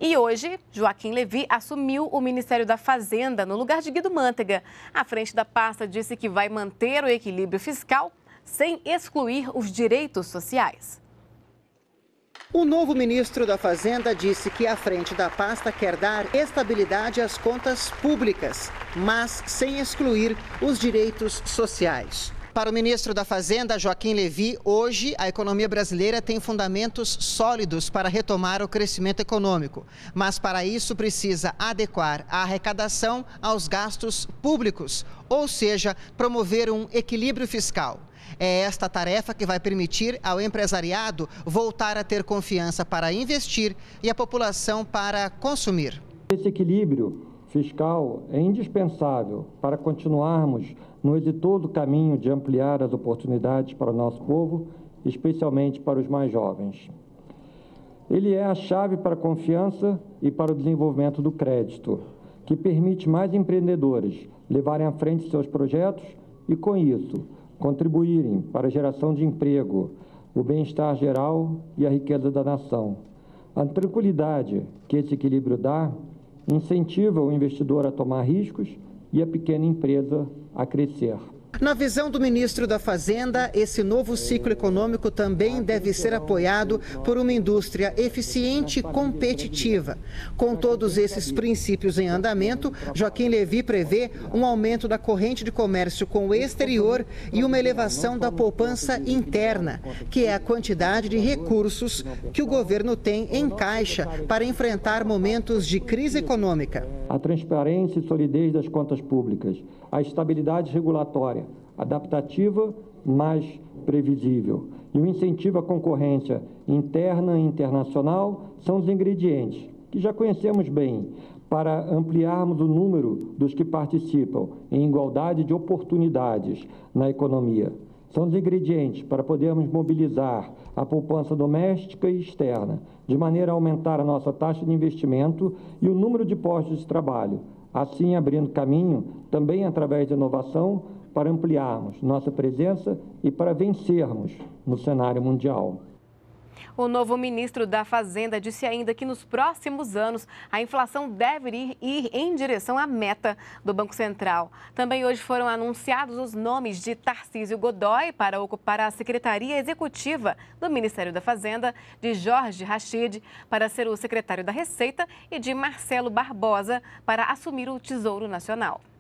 E hoje, Joaquim Levy assumiu o Ministério da Fazenda no lugar de Guido Mantega. À frente da pasta, disse que vai manter o equilíbrio fiscal sem excluir os direitos sociais. O novo ministro da Fazenda disse que à frente da pasta quer dar estabilidade às contas públicas, mas sem excluir os direitos sociais. Para o ministro da Fazenda, Joaquim Levy, hoje a economia brasileira tem fundamentos sólidos para retomar o crescimento econômico. Mas para isso precisa adequar a arrecadação aos gastos públicos, ou seja, promover um equilíbrio fiscal. É esta tarefa que vai permitir ao empresariado voltar a ter confiança para investir e a população para consumir. Esse equilíbrio fiscal é indispensável para continuarmos no exitoso caminho de ampliar as oportunidades para o nosso povo, especialmente para os mais jovens. Ele é a chave para a confiança e para o desenvolvimento do crédito, que permite mais empreendedores levarem à frente seus projetos e, com isso, contribuírem para a geração de emprego, o bem-estar geral e a riqueza da nação. A tranquilidade que esse equilíbrio dá incentiva o investidor a tomar riscos e a pequena empresa a crescer. Na visão do ministro da Fazenda, esse novo ciclo econômico também deve ser apoiado por uma indústria eficiente e competitiva. Com todos esses princípios em andamento, Joaquim Levy prevê um aumento da corrente de comércio com o exterior e uma elevação da poupança interna, que é a quantidade de recursos que o governo tem em caixa para enfrentar momentos de crise econômica. A transparência e solidez das contas públicas, a estabilidade regulatória, adaptativa, mas previsível, e o incentivo à concorrência interna e internacional são os ingredientes que já conhecemos bem para ampliarmos o número dos que participam em igualdade de oportunidades na economia. São os ingredientes para podermos mobilizar a poupança doméstica e externa, de maneira a aumentar a nossa taxa de investimento e o número de postos de trabalho, assim abrindo caminho, também através de inovação, para ampliarmos nossa presença e para vencermos no cenário mundial. O novo ministro da Fazenda disse ainda que nos próximos anos a inflação deve ir em direção à meta do Banco Central. Também hoje foram anunciados os nomes de Tarcísio Godoy para ocupar a Secretaria Executiva do Ministério da Fazenda, de Jorge Rachid para ser o secretário da Receita e de Marcelo Barbosa para assumir o Tesouro Nacional.